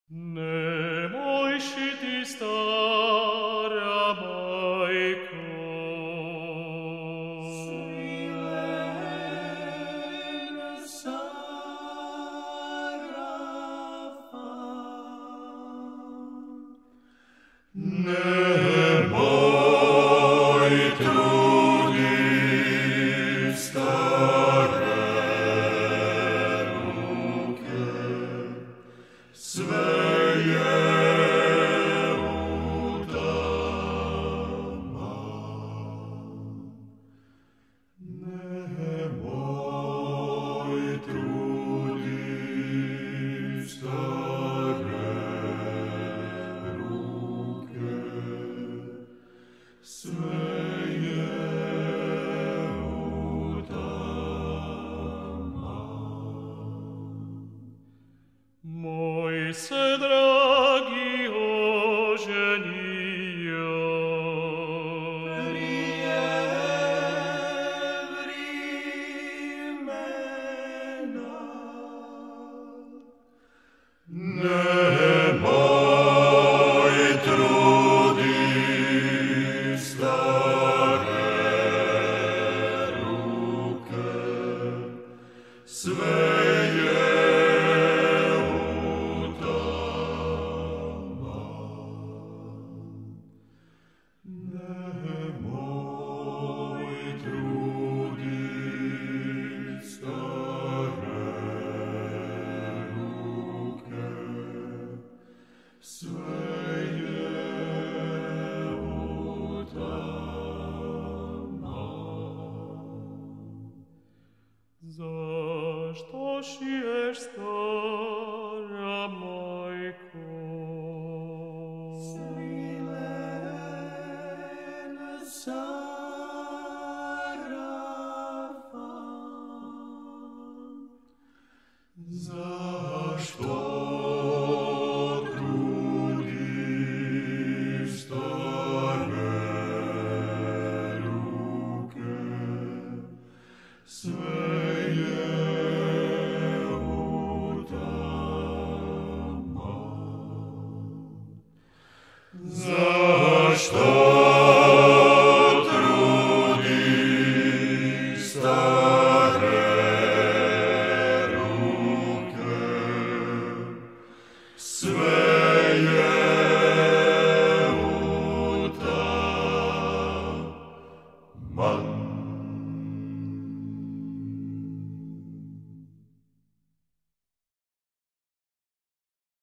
Nemoj și ti starea Maică, Svilena Sarafa. nemoj trudi stare ruke, sve je utama. Nemoj trudi stare ruke, sve je utama. Moj se dragi oženio, Prije vrimena. nemoj trudi stare ruke, sve je utama. Nemoj trudi stare ruke, sve je utama. Zašto šiješ stara Majko? Svilena Sarafa. Zašto trudiš stare ruke, sve je utama. Zašto trudiš stare ruke, sve